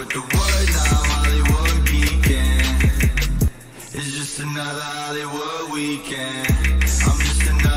But the word now, Hollywood geeking. It's just another Hollywood weekend. I'm just another